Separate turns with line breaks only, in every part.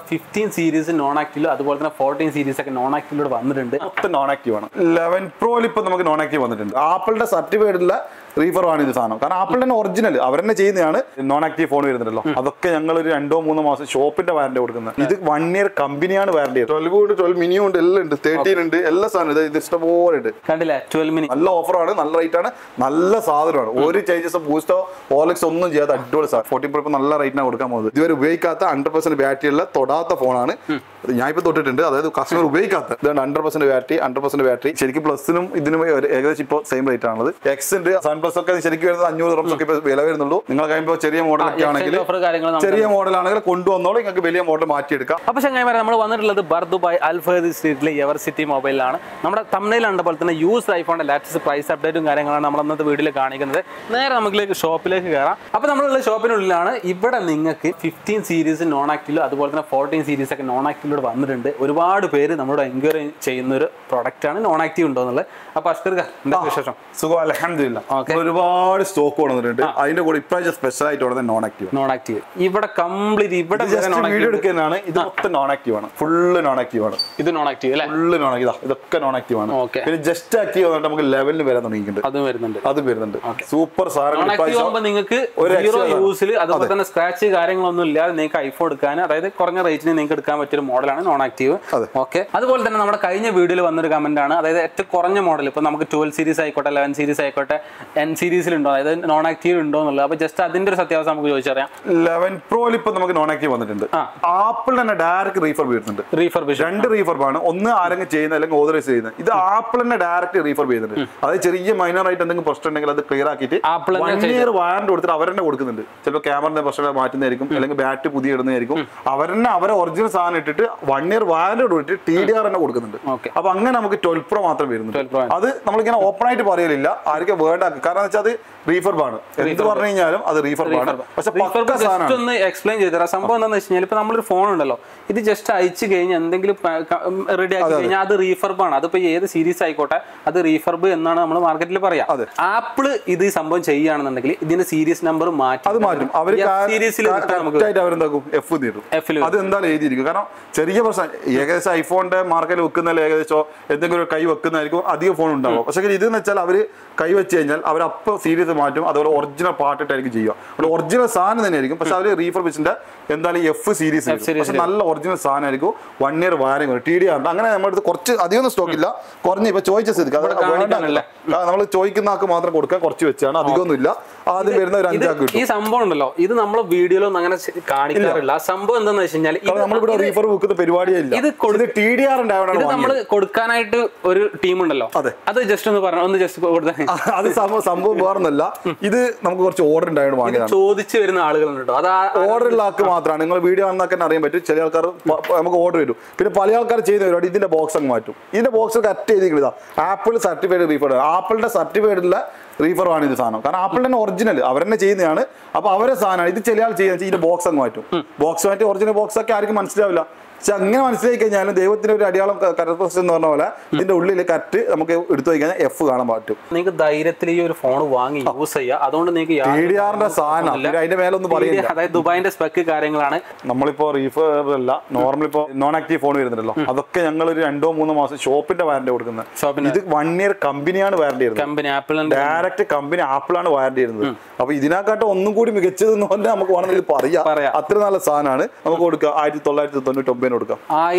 15 series non active, അതുപോലെ തന്നെ 14 series ഒക്കെ നോൺ ആക്റ്റീവിലൂടെ വന്നിട്ടുണ്ട്.
മൊത്തം നോൺ ആക്റ്റീവ് ആണ്. 11 Proയിൽ ഇപ്പൊ നമുക്ക് നോൺ ആക്റ്റീവ് വന്നിട്ടുണ്ട്. ആപ്പിളിന്റെ സർട്ടിഫൈഡ് ഉള്ള റീഫർ ആണ് ഇത് സാധനം. കാരണം ആപ്പിൾ തന്നെ ഒറിജിനൽ അവർ തന്നെ ചെയ്യുന്നതാണ്. നോൺ ആക്റ്റീവ് ഫോൺ വരുന്നുണ്ടല്ലോ, അതൊക്കെ ഞങ്ങൾ ഒരു 2-3 മാസം ഷോപ്പിന്റെ വാറന്റി കൊടുക്കുന്നത്. ഇത് 1 year കമ്പനിയാണ് വാറന്റി. 12 ഉണ്ട്, 12 മിനി ഉണ്ട്, എല്ലാം ഉണ്ട്, 13 ഉണ്ട്, എല്ലാ സാധനം ഇത് ഇഷ്ടംപോലെ ഉണ്ട്.
കണ്ടില്ലേ 12 മിനി.
നല്ല ഓഫറാണ്, നല്ല റേറ്റ് ആണ്, നല്ല സാധനമാണ്. ഒരു ചേഞ്ചസോ ബൂസ്റ്റോ ഓർലിക്സ് ഒന്നും ചെയ്യാത്ത അടിപൊളി സാധനം. 14 Pro ഇപ്പൊ നല്ല റേറ്റിനാണ് കൊടുക്കാൻ പോകുന്നത്. ഇതുവരെ ഉപയോഗിക്കാത്ത 100% ബാറ്ററി ഉള്ള തൊടാത്ത ഫോണാണ്. ഞാൻ ഇപ്പൊ തൊട്ടിട്ടുണ്ട്, അതായത് കസ്റ്റമർ ഉപയോഗിക്കാത്ത. ഇതാണ് 100% ബാറ്ററി, 100% ബാറ്ററി. ശരിക്കും പ്ലസിനും ഇതിനും ഏകദേശം ഇപ്പോൾ സെയിം റേറ്റ് ആണുള്ളത്. എക്സ് ഉണ്ട്, സൺ പ്ലസ് ഒക്കെ ശരിക്കും വരുന്നത് 500 dirhams ഒക്കെ വില വരുന്നുള്ളൂ. നിങ്ങൾ കഴിയുമ്പോൾ ചെറിയ മോഡലൊക്കെ ആണെങ്കിൽ, ചെറിയ മോഡലാണെങ്കിൽ കൊണ്ടുവന്നോളൂ, നിങ്ങൾക്ക് വലിയ മോഡൽ മാറ്റിയെടുക്കാം.
അപ്പൊ ചങ്ങായിമാരെ, നമ്മൾ വന്നിട്ടുള്ളത് ദുബായ് അൽ ഫഹദി സ്ട്രീറ്റിലെ എവറസ്റ്റ് സിറ്റി മൊബൈലാണ്. നമ്മുടെ തംബ്നെയിൽ കണ്ട പോലെ തന്നെ യൂസ്ഡ് ഐഫോണിന്റെ ലാറ്റസ്റ്റ് പ്രൈസ് അപ്ഡേറ്റും കാര്യങ്ങളാണ് നമ്മൾ അന്നത്തെ വീഡിയോയിൽ കാണിക്കുന്നത്. നേരെ നമുക്ക് ഷോപ്പിലേക്ക് കയറാം. അപ്പൊ നമ്മളുള്ള ഷോപ്പിനുള്ളിലാണ്. ഇവിടെ നിങ്ങൾക്ക് 15 സീരീസ് നോൺ ആക്റ്റീവ്, അതുപോലെ തന്നെ 14 സീരീസ് ഒക്കെ നോൺ ആക്റ്റീവിലൂടെ വന്നിട്ടുണ്ട്. ഒരുപാട് പേര് നമ്മളോട് എൻക്വയറി ചെയ്യുന്ന ഒരു പ്രൊഡക്റ്റ് ആണ് നോൺ ആക്റ്റീവ് ഉണ്ടോ എന്നുള്ളത്. അപ്പൊ അഷ്കർ എന്താ വിശേഷം?
സുഖം, അൽഹംദുലില്ലാഹ്. ഒരുപാട് സ്റ്റോക്ക് കൊണ്ടുവന്നിട്ടുണ്ട്. അതിന്റെ കൂടെ ഇപ്രാവശ്യം സ്പെഷ്യൽ ആയിട്ട് നോൺ ആക്റ്റീവ്
ഇവിടെ കംപ്ലീറ്റ് ഇവിടെ
വീഡിയോ എടുക്കുന്നതാണ്. ഇത് മൊത്തം നോൺ ആക്റ്റീവ് ആണ്, ഫുള്ള് നോൺ ആക്റ്റീവ് ആണ്.
ഇത് നോൺ ആക്റ്റീവ് അല്ലേ?
ഫുള്ള് നോൺ ആക്റ്റീവ്, ഇതൊക്കെ നോൺ ആക്റ്റീവ് ആണ്. പിന്നെ ജസ്റ്റ് ആക്റ്റീവ് വന്നിട്ട് നമുക്ക് ലെവലിന് വരാൻ തുടങ്ങിയിട്ടുണ്ട്. അത് വരുന്നുണ്ട്. സൂപ്പർ സാധനം.
നിങ്ങൾക്ക് യൂസിൽ അതുപോലെ തന്നെ സ്ക്രാച്ച് കാര്യങ്ങളൊന്നും ഇല്ലാതെ നിങ്ങൾക്ക് ഐഫോൺ എടുക്കാൻ, അതായത് കുറഞ്ഞ റേറ്റിന് നിങ്ങൾക്ക് എടുക്കാൻ പറ്റിയ ഒരു മോഡലാണ് നോൺ ആക്റ്റീവ്. ഓക്കെ. അതുപോലെ തന്നെ നമ്മുടെ കഴിഞ്ഞ വീഡിയോയിൽ വന്നൊരു കമന്റ് ആണ്, അതായത് ഏറ്റവും കുറഞ്ഞ മോഡൽ ഇപ്പൊ നമുക്ക് 12 സീരീസ് ആയിക്കോട്ടെ, 11 സീരീസ് ആയിക്കോട്ടെ, N സീരീസിൽ ഉണ്ടോ, അതായത് നോൺ ആക്റ്റീവ് ഉണ്ടോ എന്നുള്ളത്. അപ്പൊ ജസ്റ്റ് അതിന്റെ ഒരു സത്യാവസ്ഥ നമുക്ക് ചോദിച്ചറിയാം.
11 Proയിൽ ഇപ്പൊ നമുക്ക് നോൺ ആക്റ്റീവ് വന്നിട്ടുണ്ട്. ആപ്പിൾ തന്നെ ഡയറക്റ്റ് റീഫർ വരുന്നുണ്ട്. രണ്ട് റീഫർ ആണ്. ഒന്ന് ആരെങ്കിലും ചെയ്യുന്ന അല്ലെങ്കിൽ ഓതറൈസ് ചെയ്യുന്നത്. ഇത് ആപ്പിൾ തന്നെ ഡയറക്റ്റ് റീഫർ ചെയ്യുന്നുണ്ട്. അതായത് ചെറിയ മൈനർ ആയിട്ട് എന്തെങ്കിലും പ്രശ്നം ഉണ്ടെങ്കിൽ അത് ക്ലിയർ ആക്കിയിട്ട് 1 year വാറന്റി കൊടുത്തിട്ട് അവർ തന്നെ കൊടുക്കുന്നുണ്ട്. ചിലപ്പോൾ ക്യാമറയുടെ പ്രശ്നം മാറ്റുന്നതായിരിക്കും, അല്ലെങ്കിൽ ബാറ്ററി പുതിയ ഇടുന്നതായിരിക്കും. അവരെ ഒറിജിനൽ സാധനം ഇട്ടിട്ട് 1 year വാറന്റി കൊടുത്തിട്ട് TDR തന്നെ കൊടുക്കുന്നുണ്ട്. അപ്പൊ അങ്ങനെ നമുക്ക് 12 Pro മാത്രം വരുന്നുണ്ട്. അത് നമ്മളിങ്ങനെ ഓപ്പൺ ആയിട്ട് പറയലില്ല, ആർക്കും വേണ്ട. കാരണം എന്ന് വെച്ചാൽ അത് റീഫർബ് ആണ്. എന്ത് പറഞ്ഞു കഴിഞ്ഞാലും അത് റീഫർബ് ആണ്. പക്ഷെ
ഒന്ന് എക്സ്പ്ലെയിൻ ചെയ്തരാം. സംഭവം എന്താണെന്ന് വെച്ച് കഴിഞ്ഞാൽ, ഇപ്പൊ നമ്മളൊരു ഫോൺ ഉണ്ടല്ലോ, ഇത് ജസ്റ്റ് അയച്ചു കഴിഞ്ഞാൽ എന്തെങ്കിലും റെഡി ആക്കി കഴിഞ്ഞാൽ അത് റീഫർബ് ആണ്. അതിപ്പോ ഏത് സീരീസ് ആയിക്കോട്ടെ, അത് റീഫർബ് എന്നാണ് നമ്മൾ മാർക്കറ്റിൽ പറയാം. ആപ്പിള് ഇത് സംഭവം ചെയ്യുകയാണെന്നുണ്ടെങ്കിൽ ഇതിന്റെ സീരീസ് നമ്പർ മാറ്റും. സീരീസിൽ
അവരെന്താക്കും F നേടും. അത് എന്തായാലും എഴുതിയിരിക്കും. കാരണം ചെറിയ പ്രശ്നം ഏകദേശം ഐഫോണിന്റെ മാർക്കറ്റിൽ വെക്കുന്നതിൽ ഏകദേശം എന്തെങ്കിലും ഒരു കൈ വെക്കുന്നതായിരിക്കും അധികം ഫോൺ ഉണ്ടാവും. പക്ഷെ ഇതെന്ന് വെച്ചാൽ അവര് കൈ വെച്ച് കഴിഞ്ഞാൽ അവരപ്പോൾ സീരീസ് മാറ്റും. അതുപോലെ ഒറിജിനൽ പാർട്ടിട്ടായിരിക്കും ചെയ്യുക. ഒറിജിനൽ സാധനം തന്നെയായിരിക്കും. പക്ഷെ അവര് റീഫർബിഷിന്റെ എന്തായാലും F സീരീസ് നല്ല ഒറിജിനൽ സാധനമായിരിക്കും. 1 year വാറന്റി വരും. TDR ഉണ്ട്. അങ്ങനെ നമ്മുടെ കുറച്ച് അധികം സ്റ്റോക്ക് ഇല്ല, കുറഞ്ഞ ഇപ്പൊ ചോദിച്ച സ്ഥിതിക്ക് നമ്മൾ ചോദിക്കുന്ന ആൾക്ക് മാത്രം കൊടുക്കാൻ കുറച്ച് വെച്ചാണ്, അധികമൊന്നും ഇല്ല. ആദ്യം വരുന്ന ഒരു 5 ആൾക്ക് കിട്ടും.
ഈ സംഭവം ഉണ്ടല്ലോ, ഇത് നമ്മൾ വീഡിയോയിലൊന്നും അങ്ങനെ കാണിക്കാറില്ല. സംഭവം എന്താണെന്ന് വെച്ച് കഴിഞ്ഞാൽ,
നമ്മളിവിടെ റീഫർ വെക്കുന്ന പരിപാടിയേ ഇല്ല. ഇത് TDR ഉണ്ടാവണം.
നമ്മൾ കൊടുക്കാനായിട്ട് ഒരു ടീം ഉണ്ടല്ലോ, അത് ജസ്റ്റ് ഒന്ന് പറഞ്ഞു, ഒന്ന് ജസ്റ്റ് കൊടുത്താൽ
അത് സംഭവം വേറൊന്നല്ല. ഇത് നമുക്ക് കുറച്ച് ഓർഡർ ഉണ്ടായത് വാങ്ങിയതാണ്.
ചോദിച്ചു വരുന്ന ആളുകളുണ്ടോ, അത്
ഓർഡർ ഉള്ള ആൾക്ക് മാത്രമാണ്. നിങ്ങൾ വീഡിയോ കാണുന്നൊക്കെ അറിയാൻ പറ്റും. ചില ആൾക്കാർ നമുക്ക് ഓർഡർ വരും. പിന്നെ പല ആൾക്കാർ ചെയ്യുന്ന പരിപാടി ഇതിന്റെ ബോക്സ് അങ്ങ് മാറ്റും. ഇതിന്റെ ബോക്സ് കറക്റ്റ് ചെയ്തിരിക്കുന്നത് ആപ്പിൾ സർട്ടിഫൈഡ് റീഫർ. ആപ്പിളിന്റെ സർട്ടിഫൈഡുള്ള റീഫർ ആണ് ഇത് സാധനം. കാരണം ആപ്പിൾ തന്നെ ഒറിജിനൽ അവർ തന്നെ ചെയ്യുന്നതാണ്. അപ്പൊ അവരെ സാധനമാണ്. ഇത് ചില ആൾ ചെയ്യുന്ന ഇതിന്റെ ബോക്സ് അങ്ങ് മാറ്റും. ബോക്സ് മാറ്റി ഒറിജിനൽ ബോക്സ് ഒക്കെ ആർക്കും മനസ്സിലാവില്ല. പക്ഷെ അങ്ങനെ മനസ്സിലാക്കി കഴിഞ്ഞാലും ദൈവത്തിന്റെ ഒരു അടയാളം കരപ്രശ്നം എന്ന് പറഞ്ഞ പോലെ ഇതിന്റെ ഉള്ളിൽ കറക്റ്റ് നമുക്ക് എടുത്തു കഴിഞ്ഞാൽ F കാണാൻ പറ്റും.
നിങ്ങൾക്ക് ധൈര്യത്തിൽ ഈ ഒരു ഫോൺ വാങ്ങി യൂസ് ചെയ്യാം. അതുകൊണ്ട് നിങ്ങൾക്ക്
TDRന്റെ സാധനം അതിന്റെ മേലെ ഒന്നും പറയില്ല.
അതായത് ദുബായിന്റെ സ്പെക്ക് കാര്യങ്ങളാണ്.
നമ്മളിപ്പോ റീഫർ അല്ല, നോർമൽ ഇപ്പോ നോൺ ആക്റ്റീവ് ഫോൺ വരുന്നുണ്ടല്ലോ, അതൊക്കെ ഞങ്ങൾ ഒരു 2-3 മാസം ഷോപ്പിന്റെ വാറന്റി കൊടുക്കുന്നത്. ഇത് 1 year കമ്പനിയാണ് വാറന്റി തരുന്നത്. ഡയറക്റ്റ് കമ്പനി ആപ്പിളാണ് വാറന്റി തരുന്നത്. അപ്പൊ ഇതിനെക്കാട്ടും ഒന്നും കൂടി മികച്ചതെന്ന് പറഞ്ഞാൽ നമുക്ക് വേണമെങ്കിൽ പറയാം. അത്ര നല്ല സാധനമാണ്. നമുക്ക് കൊടുക്കുക 1999 കൊടുക്കാം.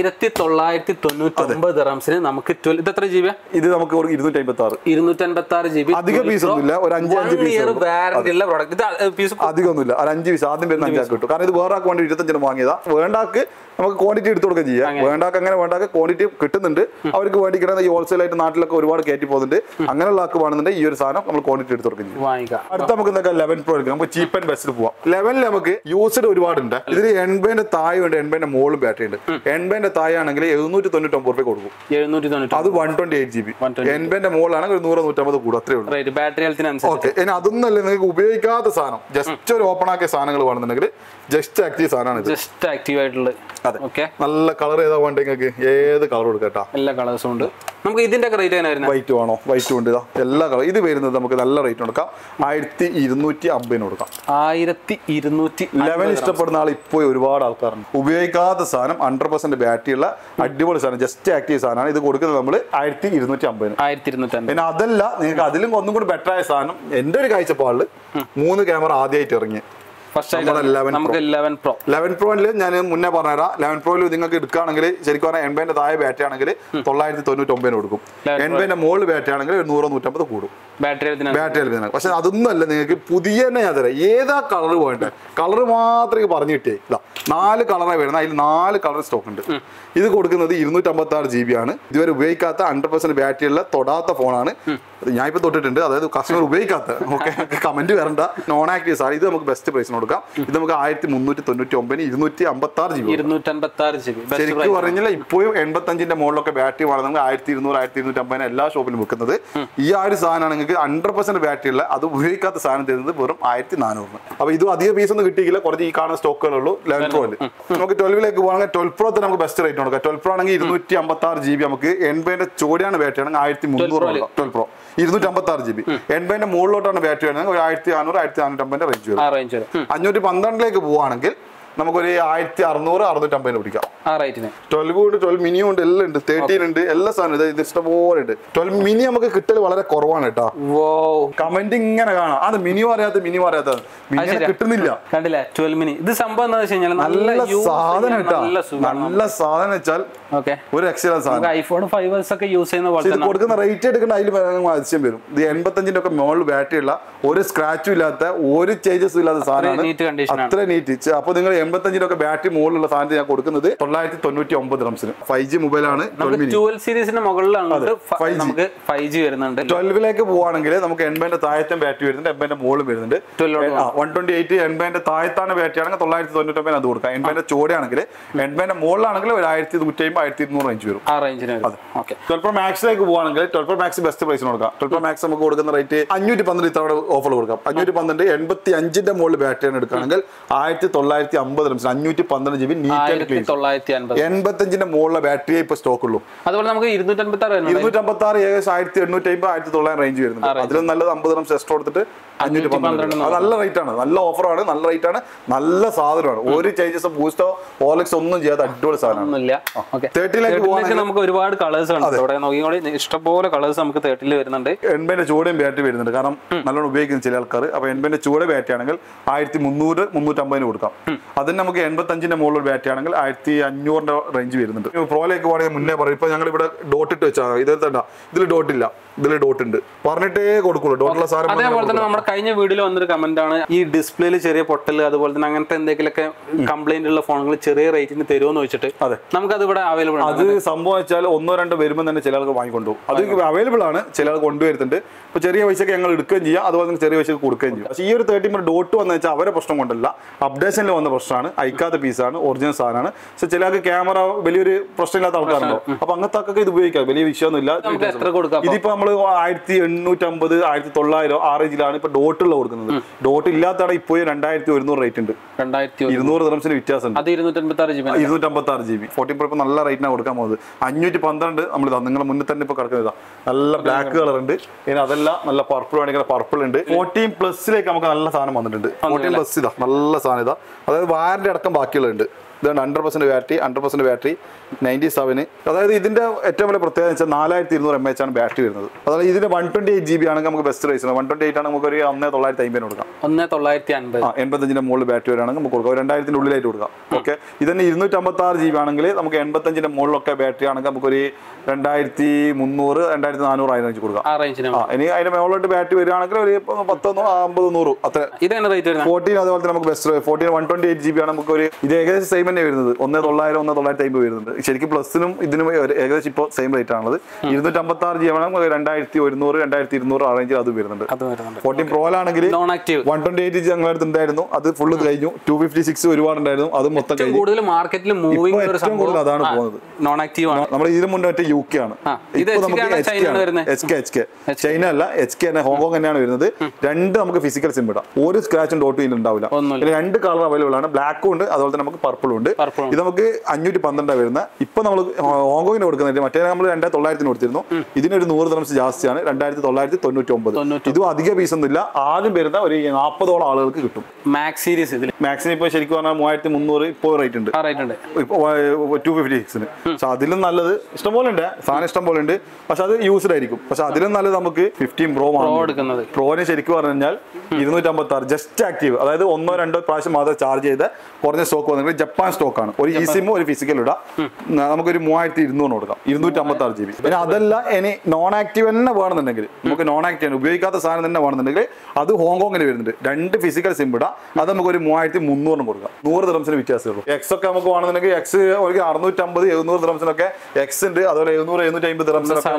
1999 ദിർഹംസിന് നമുക്ക് 12. ഇത് എത്ര GB?
ഇത് നമുക്ക് 256 GB. അധികം പീസ് ഒന്നുമില്ല, ഒരു 5 പീസ്
വാറന്റി ഉള്ള പ്രോഡക്റ്റ്. പീസ്
അധികം ഒന്നുമില്ല, ഒരു 5 പീസ് ആദ്യം വരുന്ന 5 കിട്ടും. കാരണം ഇത് വേറെ ആൾക്ക് വേണ്ടി 25 വാങ്ങിയതാ. വേണ്ടാക്ക് നമുക്ക് ക്വാണ്ടിറ്റി എടുത്തു കൊടുക്കുക ചെയ്യാം. വേണ്ടാക്ക് അങ്ങനെ വേണ്ടാക്ക് ക്വാണ്ടിറ്റി കിട്ടുന്നുണ്ട്. അവർക്ക് വേണ്ടി കിട്ടുന്ന ഈ ഹോൾസെയിൽ ആയിട്ട് നാട്ടിലൊക്കെ ഒരുപാട് കയറ്റി പോകുന്നുണ്ട്. അങ്ങനെയുള്ള ആൾക്ക് വേണമെന്നുണ്ടെങ്കിൽ ഈ ഒരു സാധനം നമ്മൾ ക്വാണ്ടിറ്റി എടുത്ത് കൊടുക്കുക ചെയ്യും. അടുത്ത നമുക്ക് 11 Pro എടുക്കാം. നമുക്ക് ചീപ്പ് ആൻഡ് ബെസ്റ്റിൽ പോവാം. 11 നമുക്ക് യൂസ്ഡ് ഒരുപാടുണ്ട്. ഇതിൽ 80ന്റെ താഴെ ഉണ്ട്, 80ന്റെ മുകളിൽ ബാറ്ററി ഉണ്ട്. 80ന്റെ താഴെ ആണെങ്കിൽ 799 രൂപ കൊടുക്കും. അത് 128 GB. 80ന്റെ മുകളിലാണെങ്കിൽ 100-150 കൂടും. അത്രേ ഉള്ളൂ
ബാറ്ററി ഹെൽത്തിന്.
ഓക്കെ. ഇനി അതൊന്നല്ല, നിങ്ങൾക്ക് ഉപയോഗിക്കാത്ത സാധനം, ജസ്റ്റ് ഒരു ഓപ്പൺ ആക്കിയ സാധനങ്ങൾ വേണമെന്നുണ്ടെങ്കിൽ ജസ്റ്റ് ആക്റ്റീവ് സാധനമാണ്.
ജസ്റ്റ് ആക്റ്റീവ് ആയിട്ടുള്ള.
അതെ. നല്ല കളർ ഏതാ വേണ്ട നിങ്ങൾക്ക് ഏത് കളർ കൊടുക്കാം.
എല്ലാ കളേഴ്സും ഉണ്ട്. നമുക്ക് ഇതിന്റെ റേറ്റ് എങ്ങനെ വരുന്നത്?
വൈറ്റ് വേണോ? വൈറ്റ് ഉണ്ട്, എല്ലാ കളർ. ഇത് വരുന്നത് നമുക്ക് നല്ല റേറ്റ് കൊടുക്കാം, 1250 കൊടുക്കാം.
1250.
11 ഇഷ്ടപ്പെടുന്ന ആൾ ഇപ്പോൾ ഒരുപാട് ആൾക്കാരുണ്ട്. ഉപയോഗിക്കാത്ത സാധനം, 100% ബാറ്ററി ഉള്ള അടിപൊളി സാധനം, ജസ്റ്റ് ആക്റ്റീവ് സാധനമാണ്. ഇത് കൊടുക്കുന്നത് നമ്മൾ 1250. പിന്നെ അതല്ല, നിങ്ങൾക്ക് അതിലും ഒന്നും കൂടി ബെറ്റർ ആയ സാധനം എന്റെ ഒരു കാഴ്ചപ്പാടിൽ 3 ക്യാമറ ആദ്യമായിട്ട് ഇറങ്ങി.
11
Pro ഞാൻ മുന്നേ പറഞ്ഞുതരാം. 11 Pro നിങ്ങൾക്ക് എടുക്കുകയാണെങ്കിൽ ശരിക്കും പറഞ്ഞാൽ 80 താഴെ ബാറ്ററി ആണെങ്കിൽ 999 കൊടുക്കും. 80 മുകളിൽ ബാറ്ററി ആണെങ്കിൽ 100-150 കൂടും ബാറ്ററി. പക്ഷെ അതൊന്നും അല്ല, നിങ്ങൾക്ക് പുതിയ തന്നെ ഞാൻ തരാം. ഏതാ കളർ വേണ്ടത്, കളർ മാത്രമേ പറഞ്ഞു കിട്ടിയേ. 4 കളറാണ് വരുന്നത്, അതിൽ 4 കളർ സ്റ്റോക്ക് ഉണ്ട്. ഇത് കൊടുക്കുന്നത് 256 GB ആണ്. ഇതുവരെ ഉപയോഗിക്കാത്ത 100% ബാറ്ററി ഉള്ള തൊടാത്ത ഫോണാണ്. ഞാൻ ഇപ്പൊ തൊട്ടിട്ടുണ്ട്, അതായത് കസ്റ്റമർ ഉപയോഗിക്കാത്ത. ഓക്കെ, കമന്റ് വരണ്ട, നോൺ ആക്റ്റീവ് സാർ. ഇത് നമുക്ക് ബെസ്റ്റ് പ്രൈസിന് കൊടുക്കാം. ഇത് നമുക്ക് 1399, 256 GB. ശരിക്കും പറഞ്ഞാൽ ഇപ്പോഴും 85ന്റെ മുകളിലൊക്കെ ബാറ്ററി വേണം. നമുക്ക് 1200, 1250 എല്ലാ ഷോപ്പിലും വെക്കുന്നത്. ഈ ആ ഒരു സാധനമാണ് നിങ്ങൾക്ക് 100% ബാറ്ററി ഉള്ള, അത് ഉപയോഗിക്കാത്ത സാധനം തരുന്നത് വെറും 1400. അപ്പൊ ഇത് അധികം പീസ് ഒന്നും കിട്ടിയില്ല, കുറച്ച് ഈ കാണുന്ന സ്റ്റോക്കുകളുള്ളൂ 11 Pro. നമുക്ക് 12ലേക്ക് പോകുകയാണെങ്കിൽ 12 Pro നമുക്ക് ബെസ്റ്റ് റേറ്റ് കൊടുക്കാം. 12 Pro ആണെങ്കിൽ 256 GB, നമുക്ക് 80ന്റെ ചോടിയാണ് ബാറ്ററി ആണെങ്കിൽ 1300. 12 Pro 256 GB. 80ന്റെ മുകളിലോട്ടാണ് ബാറ്ററി ആണെങ്കിൽ 1400, 1450 റേഞ്ച് വരും. 512ലേക്ക് പോവുകയാണെങ്കിൽ നമുക്കൊരു 1600, 650 പിടിക്കാം. 12 ഉണ്ട്, 12 മിനി ഉണ്ട്, എല്ലാം ഉണ്ട്, 13 ഉണ്ട്, എല്ലാ സാധനം ഇത് ഇഷ്ടംപോലെ ഉണ്ട്. 12 മിനി നമുക്ക് കിട്ടൽ വളരെ കുറവാണ് കേട്ടോ. കമന്റ് ഇങ്ങനെ കാണാം, അത് മിനി പറയാത്ത മിനി കിട്ടുന്നില്ല.
കണ്ടില്ലേ 12 മിനി? ഇത് സംഭവം എന്താ വെച്ച് കഴിഞ്ഞാൽ
നല്ല സാധനം കേട്ടോ, നല്ല സാധനം വെച്ചാൽ ഒരു രക്ഷയില്ല സാധനം.
iPhone 5s ഒക്കെ യൂസ് ചെയ്യുന്ന പോലെ
ഇത് കൊടുക്കുന്ന റേറ്റ് എടുക്കുന്ന അതിൽ ആവശ്യം വരും. ഇത് 85ന്റെ ഒക്കെ മുകളിൽ ബാറ്ററി ഉള്ള, ഒരു സ്ക്രാച്ചും ഇല്ലാത്ത, ഒരു ചേഞ്ചസും ഇല്ലാത്ത സാധനമാണ്. അത്ര നീറ്റ്. അപ്പൊ നിങ്ങൾ 85ന്റെ ഒക്കെ ബാറ്ററി മുകളിലുള്ള സാധനത്തിന് ഞാൻ കൊടുക്കുന്നത് 999 5G മൊബൈലാണ്.
12 സീരീസിന്റെ മുകളിലാണ് നമുക്ക് 5G വരുന്നുണ്ട്.
12ലേക്ക് പോവാണെങ്കിൽ നമുക്ക് 80ന്റെ താഴത്തെ ബാറ്ററി വരുന്നുണ്ട്, 80ന്റെ മുകളിൽ വരുന്നുണ്ട്. 128 80ന്റെ താഴത്താണ് ബാറ്ററി ആണെങ്കിൽ 999 അത് കൊടുക്കാം. 80ന്റെ ചോടയാണെങ്കിൽ 80ന്റെ മുകളിലാണെങ്കിൽ ഒരു 1250, 1200 റേഞ്ച് വരും. 12 Pro Maxലേക്ക് പോവാണെങ്കിൽ 12 Pro Max ബെസ്റ്റ് പ്രൈസിന് കൊടുക്കാം. 12 Pro Max നമുക്ക് കൊടുക്കുന്ന റേറ്റ് 512 ഇത്തവണ ഓഫർ കൊടുക്കാം. 512 85ന്റെ മുകളിൽ ബാറ്ററിയാണ് എടുക്കുകയാണെങ്കിൽ 1950 512 GB നീറ്റ് ആൻഡ് ക്ലീൻ. 85ന്റെ മുകളിലെ ബാറ്ററിയെ ഇപ്പൊ സ്റ്റോക്ക് ഉള്ളൂ.
അതുപോലെ നമുക്ക്
256 ഏകദേശം 1850, 1900 റേഞ്ച് വരുന്നത്. അതിലും നല്ലത് 50 എക്സ്ട്രാ കൊടുത്തിട്ട് 512. അത് നല്ല റേറ്റ് ആണ്, നല്ല ഓഫറാണ്, നല്ല റേറ്റ് ആണ്, നല്ല സാധനമാണ്. ഒരു ചേഞ്ചസ് ബൂസ്റ്റോ ഓർലിക്സ് ഒന്നും ചെയ്യാതെ അടിപൊളി സാധനമാണ്. 30ലേക്ക് പോകാൻ
നമുക്ക് ഒരുപാട് കളേഴ്സ് ഉണ്ട്. ഇവിടെ നോക്കിക്കോളി, ഇഷ്ടംപോലെ കളേഴ്സ് നമുക്ക് 30ൽ വരുന്നുണ്ട്.
80ന്റെ ചൂടയും ബാറ്ററി വരുന്നുണ്ട്, കാരണം നല്ലോണം ഉപയോഗിക്കുന്ന ചില ആൾക്കാർ. അപ്പൊ 80ന്റെ ചൂട് ബാറ്ററി ആണെങ്കിൽ 1300, 350 കൊടുക്കാം. അതിന് നമുക്ക് 85ന്റെ മുകളിൽ ബാറ്ററി ആണെങ്കിൽ 1500 റേഞ്ച് വരുന്നുണ്ട്. പ്രോയിലേക്ക് പോകണമെങ്കിൽ മുന്നേ പറയും. ഇപ്പൊ ഞങ്ങൾ ഇവിടെ ഡോട്ട് ഇട്ട് വെച്ചാൽ ഇതിൽ ഡോട്ട് ഇല്ല, ഇതിൽ ഡോട്ട് ഉണ്ട്, പറഞ്ഞിട്ടേ കൊടുക്കുള്ളൂ. ഡോട്ടുള്ള സാധനം.
അതേപോലെ തന്നെ നമ്മുടെ കഴിഞ്ഞ വീഡിയോയിൽ വന്നൊരു കമന്റ് ആണ്, ഈ ഡിസ്പ്ലേയിൽ ചെറിയ പൊട്ടൽ, അതുപോലെ തന്നെ അങ്ങനത്തെ എന്തെങ്കിലുമൊക്കെ കംപ്ലൈന്റ് ഉള്ള ഫോണുകൾ ചെറിയ റേറ്റിന് തരുമോ ചോദിച്ചിട്ട്.
അതെ,
നമുക്ക് അത് ഇവിടെ അവൈലബിൾ ആണ്.
അത് സംഭവം വെച്ചാൽ 1-2 വരുമ്പോൾ തന്നെ ചില ആൾക്ക് വാങ്ങിക്കൊണ്ടുപോകും. അത് അവൈലബിൾ ആണ്, ചില ആൾ കൊണ്ടുവരുന്നുണ്ട്. ഇപ്പൊ ചെറിയ പൈസക്ക് ഞങ്ങൾ എടുക്കുകയും ചെയ്യാം, അതുപോലെ തന്നെ ചെറിയ പൈസക്ക് കൊടുക്കുകയും ചെയ്യും. പക്ഷേ ഈ ഒരു 30 ഡോട്ട് വന്നു വെച്ചാൽ അവരെ പ്രശ്നം കൊണ്ടല്ല, അപ്ഡേഷനിൽ വന്ന പ്രശ്നമാണ്. അയക്കാത്ത പീസാണ്, ഒറിജിനൽ സാധനമാണ്. പക്ഷെ ചില ആൾക്ക് ക്യാമറ വലിയൊരു പ്രശ്നമില്ലാത്ത ആൾക്കാരുണ്ടോ, അപ്പൊ അങ്ങനത്തെ ഒക്കെ ഇത് ഉപയോഗിക്കാം, വലിയ വിഷയമൊന്നും ഇല്ല. ഇതിപ്പോ നമ്മൾ 1850, 1900 ആ റേഞ്ചിലാണ് ഇപ്പൊ ഡോട്ടുള്ള കൊടുക്കുന്നത്. ഡോട്ട് ഇല്ലാത്തതാണ് ഇപ്പോ 2100 റേറ്റ് ഉണ്ട്. 200 ദിർഹംസിന് വ്യത്യാസമുണ്ട്. 256 GB 14 Pro നല്ല റേറ്റിനാണ് കൊടുക്കാൻ പോകുന്നത്. 512 നമ്മൾ നിങ്ങളുടെ മുന്നിൽ തന്നെ ഇപ്പൊ കിടക്കുന്നത്. നല്ല ബ്ലാക്ക് കളർ ഉണ്ട്. ഇനി അതല്ല, നല്ല പർപ്പിൾ വേണമെങ്കിൽ പർപ്പിൾ ഉണ്ട്. 14+ നമുക്ക് നല്ല സാധനം വന്നിട്ടുണ്ട്. 14+ ഇതാ നല്ല സാധനം. ഇതാ അതായത് വാറന്റി അടക്കം ബാക്കിയുള്ളുണ്ട്. ഇതാണ് 100% ബാറ്ററി, 100% ബാറ്ററി 97. അതായത് ഇതിന്റെ ഏറ്റവും വലിയ പ്രത്യേകത വെച്ചാൽ 4200 mAh ആണ് ബാറ്ററി വരുന്നത്. അതായത് ഇതിന്റെ 128 GB ആണെങ്കിൽ നമുക്ക് ബെസ്റ്റ് റേറ്റ് ആണ്. 128 ആണ് നമുക്ക് ഒരു 1950 കൊടുക്കാം.
1950
85ന്റെ മുകളിൽ ബാറ്ററി വരാണെങ്കിൽ നമുക്ക് കൊടുക്കാം, 2000ന്റെ ഉള്ളിലായിട്ട് കൊടുക്കാം. ഓക്കെ, ഇതിന് 256 GB ആണെങ്കിൽ നമുക്ക് 85ന്റെ മുകളിലൊക്കെ ബാറ്ററി ആണെങ്കിൽ നമുക്കൊരു 2300, 2400 ആയി റേഞ്ച് കൊടുക്കാം. ഇനി അതിന്റെ മുകളിലോട്ട് ബാറ്ററി വരികയാണെങ്കിൽ ഒരു 10-50-100 അത്ര. 14 അതുപോലെ തന്നെ നമുക്ക് ബെസ്റ്റ് 14 128 GB ആണ് നമുക്ക് ഒരു. ഇത് ഏകദേശം സെയിം തന്നെ വരുന്നത്, 1900, 1950 വരുന്നുണ്ട്. ശരിക്കും പ്ലസിനും ഇതിനും ഏകദേശം ഇപ്പോൾ സെയിം റേറ്റ് ആണുള്ളത്. 256 GB ആണെങ്കിൽ 2100, 2200 ആ റേഞ്ചിൽ അത് വരുന്നുണ്ട്. 14 Pro ആണെങ്കിൽ 128 ഞങ്ങളുടെ അടുത്ത് ഉണ്ടായിരുന്നു, അത് ഫുള്ള് കഴിഞ്ഞു. 256 ഒരുപാടുണ്ടായിരുന്നു, അത് മൊത്തം കഴിഞ്ഞു. അതാണ് പോകുന്നത്. നമ്മൾ ഇതിന് മുന്നേ UK ആണ്. ചൈന അല്ല, HK തന്നെ, ഹോങ്കോങ് തന്നെയാണ് വരുന്നത്. 2 നമുക്ക് ഫിസിക്കൽ സിം ഇടാം, ഒരു സ്ക്രാച്ചും ഡോട്ടും ഇതിൽ ഉണ്ടാവില്ല. 2 കളർ അവൈലബിൾ ആണ്, ബ്ലാക്കും ഉണ്ട്, അതുപോലെ തന്നെ നമുക്ക് പർപ്പിളും ഉണ്ട്. ഉണ്ട്. ഇത് നമുക്ക് 512 വരുന്നത്. ഇപ്പൊ നമ്മൾ ഹോങ്കോങ്ങിന് കൊടുക്കുന്നുണ്ട്. മറ്റേ നമ്മൾ 2900 കൊടുത്തിരുന്നു. ഇതിനൊരു 100 ദിർഹംസ് ജാസ്തിയാണ്, 2999. ഇതും അധിക പീസ് ഒന്നുമില്ല. ആദ്യം വരുന്ന ഒരു 40ഓളം ആളുകൾക്ക് കിട്ടും.
മാക്സ് സീരീസ് ഇതിൽ
മാക്സിന് ഇപ്പൊ ശരിക്കും പറഞ്ഞാൽ 3300 ഇപ്പോൾ റേറ്റ് ഉണ്ട്. ഇപ്പൊ 256 പക്ഷെ അതിലും നല്ലത് ഇഷ്ടംപോലെ ഉണ്ട്, സാധനം ഇഷ്ടം പോലെ ഉണ്ട്. പക്ഷെ അത് യൂസ്ഡ് ആയിരിക്കും. പക്ഷെ അതിലും നല്ലത് നമുക്ക് 15 Pro ആണ്. പ്രോന് ശരിക്കും പറഞ്ഞു കഴിഞ്ഞാൽ 256 ജസ്റ്റ് ആക്റ്റീവ്, അതായത് 1-2 പ്രാവശ്യം മാത്രം ചാർജ് ചെയ്ത് കുറഞ്ഞ സ്റ്റോക്ക് വന്നിട്ട് ജപ്പാൻ സ്റ്റോക്ക് ആണ്. ഒരു ഇസിമും ഒരു ഫിസിക്കൽ ഇടാം. നമുക്കൊരു 3200 കൊടുക്കാം, 256 GB. പിന്നെ അതല്ല ഇനി നോൺ ആക്റ്റീവ് തന്നെ വേണമെന്നുണ്ടെങ്കിൽ, നമുക്ക് നോൺ ആക്റ്റീവ് ഉപയോഗിക്കാത്ത സാധനം തന്നെ വേണമെന്നുണ്ടെങ്കിൽ അത് ഹോങ്കോങ്ങിന് വരുന്നുണ്ട്. 2 ഫിസിക്കൽ സിം ഇടാം. അത് നമുക്ക് ഒരു 3300 കൊടുക്കാം. 100 ദിർഹംസിന് വ്യത്യാസമുള്ളൂ. എക്സ് ഒക്കെ നമുക്ക് വേണമെന്നുണ്ടെങ്കിൽ എക്സ് ഒരു 650-700 ദിർഹംസിനൊക്കെ എക്സ് ഉണ്ട്. അതുപോലെ 700-750 ദിർഹംസിനൊക്കെ സെവൻ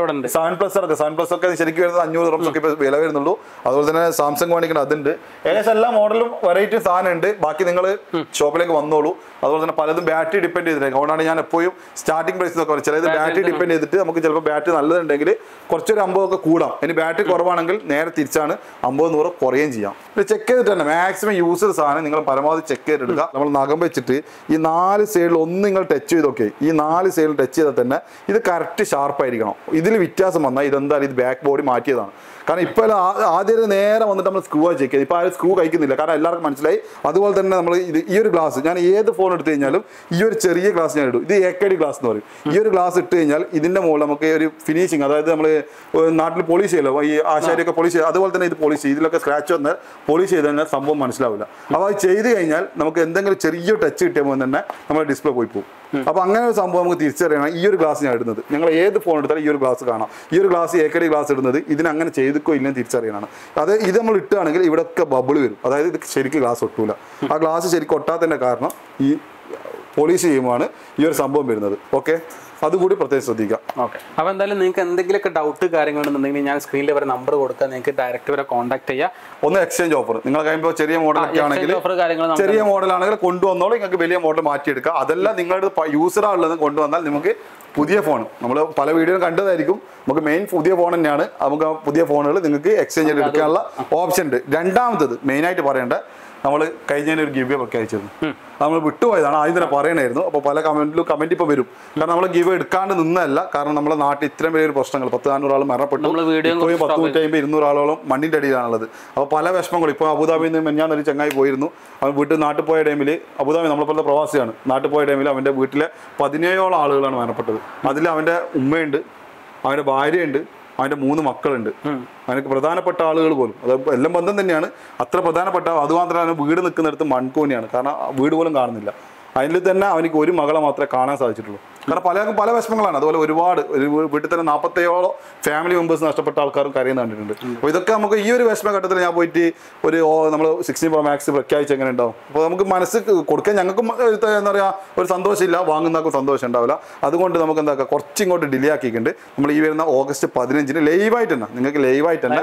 പ്ലസ് ഒക്കെ ശരിക്കും വരുന്നത് 500 ദിർഹംസ് ഒക്കെ വില വരുന്നുള്ളൂ. അതുപോലെ തന്നെ സാംസങ് കാണിക്കുന്ന അതുണ്ട്. ഏകദേശം എല്ലാ മോഡലും വെറൈറ്റി സാധനം ഉണ്ട്. ബാക്കി നിങ്ങൾ ഷോപ്പിലേക്ക് വന്നോളൂ. അതുപോലെ തന്നെ പലതും ബാറ്ററി ഡിപ്പെൻഡ് ചെയ്തിട്ടുണ്ട്. അതുകൊണ്ടാണ് ഞാൻ എപ്പോഴും സ്റ്റാർട്ടിംഗ് പ്രൈസ് നോക്കാം. ചിലത് ബാറ്ററി ഡിപ്പെൻഡ് ചെയ്തിട്ട് നമുക്ക് ചിലപ്പോൾ ബാറ്ററി നല്ലതുണ്ടെങ്കിൽ കുറച്ചൊരു 50 ഒക്കെ കൂടാം. ഇനി ബാറ്ററി കുറവാണെങ്കിൽ നേരെ തിരിച്ചാണ് 50-100 കുറയുകയും ചെയ്യാം. ചെക്ക് ചെയ്തിട്ട് തന്നെ മാക്സിമം യൂസർ സാധനം നിങ്ങൾ പരമാവധി ചെക്ക് ചെയ്തെടുക്കുക. നമ്മൾ നഖം വെച്ചിട്ട് ഈ 4 സൈഡിൽ ഒന്ന് നിങ്ങൾ ടച്ച് ചെയ്തൊക്കെ, ഈ 4 സൈഡിൽ ടച്ച് ചെയ്താൽ തന്നെ ഇത് കറക്റ്റ് ഷാർപ്പായിരിക്കണം. ഇതിൽ വ്യത്യാസം വന്നാൽ ഇതെന്തായാലും ഇത് ബാക്ക് ബോഡി മാറ്റിയതാണ്. കാരണം ഇപ്പോൾ ആദ്യം നേരെ വന്നിട്ട് നമ്മൾ സ്ക്രൂ ചെക്ക് ചെയ്ത്, ഇപ്പോൾ ആരും സ്ക്രൂ കഴിക്കുന്നില്ല. കാരണം എല്ലാവർക്കും മനസ്സിലായി. അതുപോലെ തന്നെ നമ്മൾ ഇത് ഈ ഒരു ഗ്ലാസ്, ഞാൻ ഏത് ഫോൺ എടുത്തു കഴിഞ്ഞാലും ഈ ഒരു ചെറിയ ഗ്ലാസ് ഞാൻ ഇടും. ഇത് AKD ഗ്ലാസ് എന്ന് പറയും. ഈ ഒരു ഗ്ലാസ് ഇട്ട് കഴിഞ്ഞാൽ ഇതിൻ്റെ മുകളിൽ നമുക്ക് ഒരു ഫിനിഷിങ്, അതായത് നമ്മൾ നാട്ടിൽ പോളിഷ് ചെയ്യല്ലോ, ഈ ആശാരിയൊക്കെ പോളിഷ് ചെയ്യുക, അതുപോലെ തന്നെ ഇത് പോളിഷ് ചെയ്യും. ഇതിലൊക്കെ സ്ക്രാച്ച് വന്നാൽ പോളിഷ് ചെയ്ത് കഴിഞ്ഞാൽ സംഭവം മനസ്സിലാവില്ല. അപ്പോൾ അത് ചെയ്ത് കഴിഞ്ഞാൽ നമുക്ക് എന്തെങ്കിലും ചെറിയ ടച്ച് കിട്ടിയപ്പോൾ തന്നെ നമ്മുടെ ഡിസ്പ്ലേ പോയി പോകും. അപ്പോൾ അങ്ങനെ ഒരു സംഭവം നമുക്ക് തിരിച്ചറിയണം. ഈ ഒരു ഗ്ലാസ് ഞാൻ ഇടുന്നത്, നിങ്ങൾ ഏത് ഫോൺ എടുത്താലും ഈ ഒരു ഗ്ലാസ് കാണാം. ഈ ഒരു ഗ്ലാസ് AKD ഗ്ലാസ് ഇടുന്നത് ഇതിനങ്ങനെ ചെയ്തിക്കോ ഇല്ലെന്ന് തിരിച്ചറിയണം. അത് ഇത് നമ്മൾ ഇട്ടുകയാണെങ്കിൽ ഇവിടെയൊക്കെ ബബിൾ വരും. അതായത് ഇത് ശരിക്കും ഗ്ലാസ് ഒട്ടൂല. ആ ഗ്ലാസ് ശരിക്കും ഒട്ടാത്തതിൻ്റെ കാരണം ഈ പോളിഷ് ചെയ്യുമ്പോഴാണ് ഈ ഒരു സംഭവം വരുന്നത്. ഓക്കെ, അതുകൂടി പ്രത്യേകം ശ്രദ്ധിക്കാം.
ഓക്കെ, അപ്പോൾ എന്തായാലും നിങ്ങൾക്ക് എന്തെങ്കിലുമൊക്കെ ഡൗട്ട് കാര്യങ്ങളുണ്ടെന്നുണ്ടെങ്കിൽ ഞാൻ സ്ക്രീനിൽ വരെ നമ്പർ കൊടുക്കാം, നിങ്ങൾക്ക് ഡയറക്റ്റ് വരെ കോൺടാക്ട് ചെയ്യാം.
ഒന്ന് എക്സ്ചേഞ്ച് ഓഫർ നിങ്ങൾ കഴിയുമ്പോൾ ചെറിയ മോഡലൊക്കെ ആണെങ്കിൽ, ചെറിയ മോഡലാണെങ്കിൽ കൊണ്ടുവന്നോളൂ, നിങ്ങൾക്ക് വലിയ മോഡൽ മാറ്റിയെടുക്കാം. അതെല്ലാം നിങ്ങളുടെ യൂസറാണുള്ളത് കൊണ്ടുവന്നാൽ നമുക്ക് പുതിയ ഫോൺ, നമ്മൾ പല വീഡിയോയും കണ്ടതായിരിക്കും, നമുക്ക് മെയിൻ പുതിയ ഫോൺ തന്നെയാണ്. നമുക്ക് ആ പുതിയ ഫോണുകൾ നിങ്ങൾക്ക് എക്സ്ചേഞ്ച് ചെയ്ത് എടുക്കാനുള്ള ഓപ്ഷൻ ഉണ്ട്. രണ്ടാമത്തത് മെയിനായിട്ട് പറയേണ്ട, നമ്മൾ കഴിഞ്ഞ ഒരു ഗിവ് പ്രഖ്യാപിച്ചിരുന്നു. നമ്മൾ വിട്ടുപോയതാണ്, ആദ്യം തന്നെ പറയണമായിരുന്നു. അപ്പോൾ പല കമന്റ് ഇപ്പോൾ വരും. കാരണം നമ്മൾ ഗിവ് എടുക്കാണ്ട് നിന്നല്ല, കാരണം നമ്മുടെ നാട്ടിൽ ഇത്രയും വലിയൊരു പ്രശ്നങ്ങൾ, 10-400 ആൾ മരണപ്പെട്ടു, ഇപ്പോഴും 150-200 ആളോളം മണ്ണിൻ്റെ അടിയിലാണുള്ളത്. അപ്പോൾ പല വിഷമങ്ങളും. ഇപ്പോൾ അബുദാബിയിൽ നിന്ന് മെഞ്ഞാന്നൊരു ചങ്ങായി പോയിരുന്നു. അവൻ നാട്ടിൽ പോയ ടൈമിൽ, അബുദാബി നമ്മളെപ്പോലത്തെ പ്രവാസിയാണ്, നാട്ടിൽ പോയ ടൈമിൽ അവൻ്റെ വീട്ടിലെ 17ഓളം ആളുകളാണ് മരണപ്പെട്ടത്. അതിൽ അവൻ്റെ ഉമ്മയുണ്ട്, അവൻ്റെ ഭാര്യയുണ്ട്, അവൻ്റെ 3 മക്കളുണ്ട്. അവനക്ക് പ്രധാനപ്പെട്ട ആളുകൾ പോലും, അത് എല്ലാം ബന്ധം തന്നെയാണ്. അത്ര പ്രധാനപ്പെട്ട, അതുമാത്രമല്ല വീട് നിൽക്കുന്നിടത്ത് മൺകൂനിയാണ്. കാരണം വീട് പോലും കാണുന്നില്ല. അതിൽ തന്നെ അവനിക്ക് ഒരു മകളെ മാത്രമേ കാണാൻ സാധിച്ചിട്ടുള്ളൂ. കാരണം പലർക്കും പല വിഷമങ്ങളാണ്. അതുപോലെ ഒരുപാട് വീട്ടിൽ തന്നെ 47ഓളം ഫാമിലി മെമ്പേഴ്സ് നഷ്ടപ്പെട്ട ആൾക്കാരും കരയുന്ന കണ്ടിട്ടുണ്ട്. അപ്പോൾ ഇതൊക്കെ നമുക്ക് ഈ ഒരു വിഷമഘട്ടത്തിൽ ഞാൻ പോയിട്ട് ഒരു നമ്മൾ 16 Pro Max പ്രഖ്യാപിച്ച് എങ്ങനെ ഉണ്ടാവും. അപ്പോൾ നമുക്ക് മനസ്സ് കൊടുക്കാൻ ഞങ്ങൾക്കും എന്താ പറയുക, ഒരു സന്തോഷമില്ല, വാങ്ങുന്നവർക്കും സന്തോഷം ഉണ്ടാവില്ല. അതുകൊണ്ട് നമുക്ക് എന്താക്കുക, കുറച്ചിങ്ങോട്ട് ഡിലേ ആക്കിയിട്ടുണ്ട്. നമ്മൾ ഈ വരുന്ന ഓഗസ്റ്റ് 15 ലൈവായിട്ട് തന്നെ, നിങ്ങൾക്ക് ലൈവായിട്ട് തന്നെ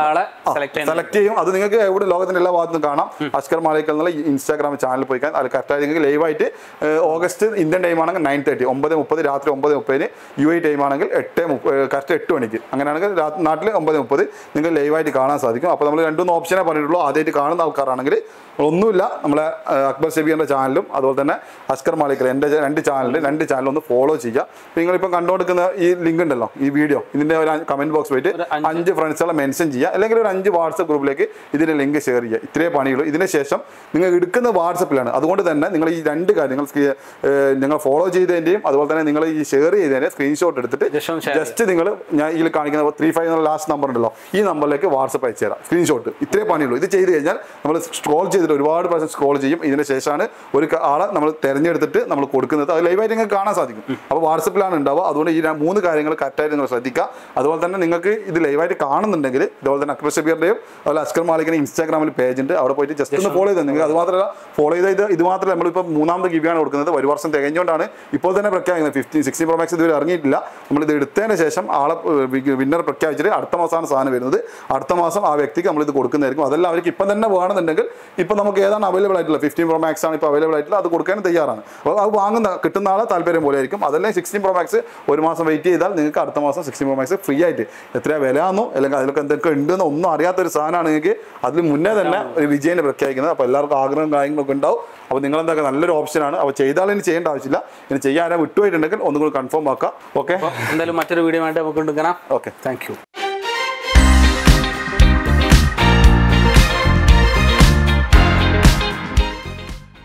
സെലക്ട് ചെയ്യും. അത് നിങ്ങൾക്ക് എവിടെ ലോകത്തിന്റെ എല്ലാ ഭാഗത്തും കാണാം. അഷ്കർ മാലിക്കൽ എന്നുള്ള ഇൻസ്റ്റാഗ്രാം ചാനൽ പോയി അത് കറക്റ്റായി നിങ്ങൾക്ക് ലൈവായിട്ട് ഓഗസ്റ്റ് ഇന്ത്യൻ ടൈം ആണെങ്കിൽ 9:30, 9:30 രാത്രി 9:30 UAE ടൈം ആണെങ്കിൽ കറക്റ്റ് 8 മണിക്ക്, അങ്ങനെയാണെങ്കിൽ നാട്ടിൽ 9:30 നിങ്ങൾക്ക് ലൈവായിട്ട് കാണാൻ സാധിക്കും. അപ്പോൾ നമ്മൾ 2-3 ഓപ്ഷനേ പറഞ്ഞിട്ടുള്ളൂ. ആദ്യമായിട്ട് കാണുന്ന ആൾക്കാരാണെങ്കിൽ ഒന്നുമില്ല, നമ്മളെ അക്ബർ ഷബീറിൻ്റെ ചാനലും അതുപോലെ തന്നെ അഷ്കർ മാലിക്കൽ എൻ്റെ 2 ചാനലും ഒന്ന് ഫോളോ ചെയ്യുക. നിങ്ങളിപ്പോൾ കണ്ടുകൊടുക്കുന്ന ഈ ലിങ്ക് ഉണ്ടല്ലോ, ഈ വീഡിയോ, ഇതിൻ്റെ ഒരു കമൻറ്റ് ബോക്സ് പോയിട്ട് 5 ഫ്രണ്ട്സുകളെ മെൻഷൻ ചെയ്യുക, അല്ലെങ്കിൽ ഒരു 5 വാട്സപ്പ് ഗ്രൂപ്പിലേക്ക് ഇതിൻ്റെ ലിങ്ക് ഷെയർ ചെയ്യുക. ഇത്രേ പണിയുള്ളൂ. ഇതിന് ശേഷം നിങ്ങൾ എടുക്കുന്ന വാട്സപ്പിലാണ്. അതുകൊണ്ട് തന്നെ നിങ്ങൾ ഈ 2 കാര്യങ്ങൾ നിങ്ങൾ ഫോളോ ചെയ്തതിൻ്റെയും അതുപോലെ തന്നെ നിങ്ങൾ ഈ ഷെയർ ചെയ്തതിൻ്റെ സ്ക്രീൻഷോട്ട് എടുത്തിട്ട് ജസ്റ്റ് നിങ്ങൾ ഞാൻ ഇതിൽ കാണിക്കുന്ന 35 എന്നുള്ള ലാസ്റ്റ് നമ്പർ ഉണ്ടല്ലോ, ഈ നമ്പറിലേക്ക് വാട്സപ്പ് അയച്ചു തരാം സ്ക്രീൻഷോട്ട്. ഇത്രേ പണിയുള്ളൂ. ഇത് ചെയ്ത് കഴിഞ്ഞാൽ നമ്മൾ സ്ക്രോൾ ചെയ്തിട്ട് ഒരുപാട് പ്രാവശ്യം സ്ക്രോൾ ചെയ്യും. ഇതിന് ശേഷമാണ് ഒരു ആളെ നമ്മൾ തിരഞ്ഞെടുത്തിട്ട് നമ്മൾ കൊടുക്കുന്നത്. അത് ലൈവായിട്ട് നിങ്ങൾക്ക് കാണാൻ സാധിക്കും. അപ്പോൾ വാട്സപ്പിലാണ് ഉണ്ടാവുക. അതുകൊണ്ട് ഈ 3 കാര്യങ്ങൾ കറക്റ്റായിട്ട് നിങ്ങൾ ശ്രദ്ധിക്കുക. അതുപോലെ തന്നെ നിങ്ങൾക്ക് ഇത് ലൈവായിട്ട് കാണുന്നുണ്ടെങ്കിൽ ഇതുപോലെ തന്നെ അക്ബർ ഷബീറിൻ്റെയും അതുപോലെ അഷ്കർ മാലിക്കിൻ്റെ ഇൻസ്റ്റാഗ്രാമിൽ പേജ് ഉണ്ട്, അവിടെ പോയിട്ട് ജസ്റ്റ് ഒന്ന് ഫോളോ ചെയ്ത് നിങ്ങൾക്ക്. അത് മാത്രമല്ല ഫോളോ ചെയ്ത് ഇത് മാത്രമല്ല, നമ്മളിപ്പോൾ 3ാമത് ഗിവിയാണ് കൊടുക്കുന്നത്. ഒരു വർഷം തികഞ്ഞുകൊണ്ടാണ് ഇപ്പോൾ തന്നെ പ്രഖ്യാപിക്കുന്നത്. 16 Pro Max ഇതുവരെ ഇറങ്ങിയിട്ടില്ല. നമ്മളിത് എടുത്തതിന് ശേഷം ആളെ വിന്നർ പ്രഖ്യാപിച്ചിട്ട് അടുത്ത മാസമാണ് സാധനം വരുന്നത്. അടുത്ത മാസം ആ വ്യക്തിക്ക് നമ്മളിത് കൊടുക്കുന്നതായിരിക്കും. അതെല്ലാം അവർക്ക് ഇപ്പം തന്നെ വേണമെന്നുണ്ടെങ്കിൽ ഇപ്പം നമുക്ക് ഏതാണ് അവൈലബിൾ ആയിട്ടുള്ള 15 Pro Max ആണ് ഇപ്പോൾ അവൈലബിൾ ആയിട്ടുള്ള, അത് കൊടുക്കാനും തയ്യാറാണ്. അപ്പോൾ അത് കിട്ടുന്ന ആളെ താല്പര്യം പോലെ ആയിരിക്കും. അതല്ലേ 16 Pro Max ഒരു മാസം വെയിറ്റ് ചെയ്താൽ നിങ്ങൾക്ക് അടുത്ത മാസം 16 Pro Max ഫ്രീ ആയിട്ട്, എത്രയാണ് വില ആണെന്നോ അല്ലെങ്കിൽ അതിലൊക്കെ എന്തൊക്കെ ഉണ്ടെന്നോ ഒന്നും അറിയാത്തൊരു സാധനമാണ് നിങ്ങൾക്ക് അതിൽ മുന്നേ തന്നെ ഒരു വിജയനെ പ്രഖ്യാപിക്കുന്നത്. അപ്പോൾ എല്ലാവർക്കും ആഗ്രഹം കാര്യങ്ങളൊക്കെ ഉണ്ടാവും. അപ്പോൾ നിങ്ങൾ എന്താക്കുക, നല്ലൊരു ഓപ്ഷനാണ്. അപ്പോൾ ചെയ്താൽ ഇനി ചെയ്യേണ്ട ആവശ്യമില്ല. ഇനി ചെയ്യാൻ വിട്ടുപോയിട്ടുണ്ടെങ്കിൽ ഒന്നുകൂടി കൺഫേം ആക്കാം. ഓക്കെ,
എന്തായാലും മറ്റൊരു വീഡിയോ ആയിട്ട് നമുക്ക് എടുക്കണം.
Okay,
thank U.